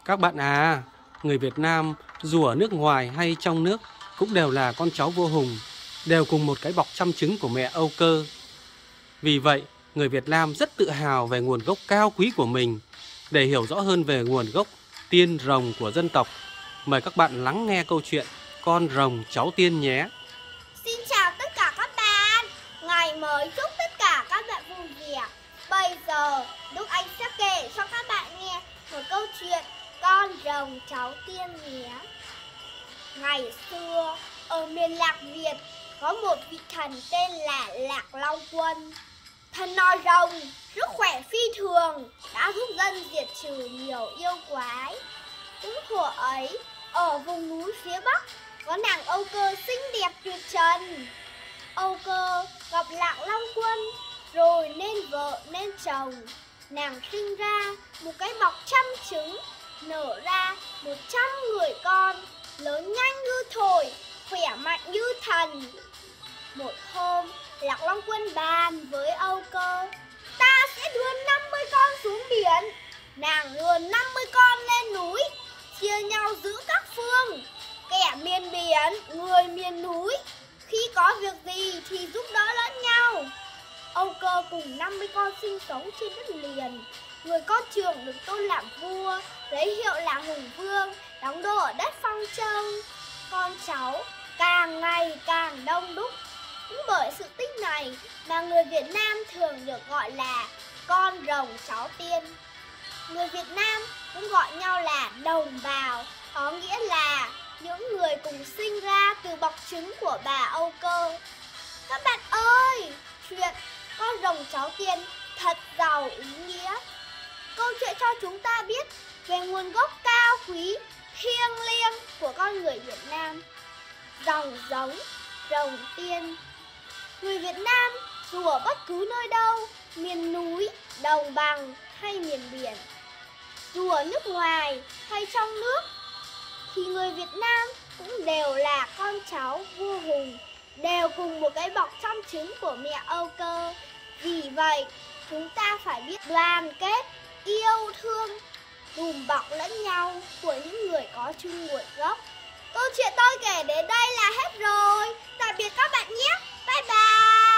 Các bạn à, người Việt Nam dù ở nước ngoài hay trong nước cũng đều là con cháu vua Hùng, đều cùng một cái bọc trăm trứng của mẹ Âu Cơ. Vì vậy, người Việt Nam rất tự hào về nguồn gốc cao quý của mình. Để hiểu rõ hơn về nguồn gốc tiên rồng của dân tộc, mời các bạn lắng nghe câu chuyện Con rồng cháu tiên nhé. Xin chào tất cả các bạn. Ngày mới chúc tất cả các bạn vui vẻ. Bây giờ Đức Anh sẽ kể cho các bạn nghe một câu chuyện Con rồng cháu tiên nhé. Ngày xưa ở miền Lạc Việt có một vị thần tên là Lạc Long Quân. Thần nòi rồng rất khỏe phi thường, đã giúp dân diệt trừ nhiều yêu quái. Đúng thuở ấy, ở vùng núi phía Bắc có nàng Âu Cơ xinh đẹp tuyệt trần. Âu Cơ gặp Lạc Long Quân rồi nên vợ nên chồng. Nàng sinh ra một cái bọc trăm trứng, nở ra 100 người con, lớn nhanh như thổi, khỏe mạnh như thần. Một hôm, Lạc Long Quân bàn với Âu Cơ: ta sẽ đưa 50 con xuống biển. Nàng đưa 50 con lên núi, chia nhau giữ các phương, kẻ miền biển, người miền núi. Khi có việc gì thì giúp đỡ lẫn nhau. Âu Cơ cùng 50 con sinh sống trên đất liền. Người con trưởng được tôn làm vua, lấy hiệu là Hùng Vương, đóng đô ở đất Phong Châu. Con cháu càng ngày càng đông đúc. Cũng bởi sự tích này mà người Việt Nam thường được gọi là con rồng cháu tiên. Người Việt Nam cũng gọi nhau là đồng bào, có nghĩa là những người cùng sinh ra từ bọc trứng của bà Âu Cơ. Các bạn ơi, chuyện con rồng cháu tiên thật giàu ý nghĩa. Câu chuyện cho chúng ta biết về nguồn gốc cao quý, thiêng liêng của con người Việt Nam. Dòng giống rồng tiên. Người Việt Nam dù ở bất cứ nơi đâu, miền núi, đồng bằng hay miền biển, dù ở nước ngoài hay trong nước, thì người Việt Nam cũng đều là con cháu vua Hùng, đều cùng một cái bọc trăm trứng của mẹ Âu Cơ. Vì vậy, chúng ta phải biết đoàn kết, yêu thương, đùm bọc lẫn nhau của những người có chung nguồn gốc. Câu chuyện tôi kể đến đây là hết rồi. Tạm biệt các bạn nhé. Bye bye.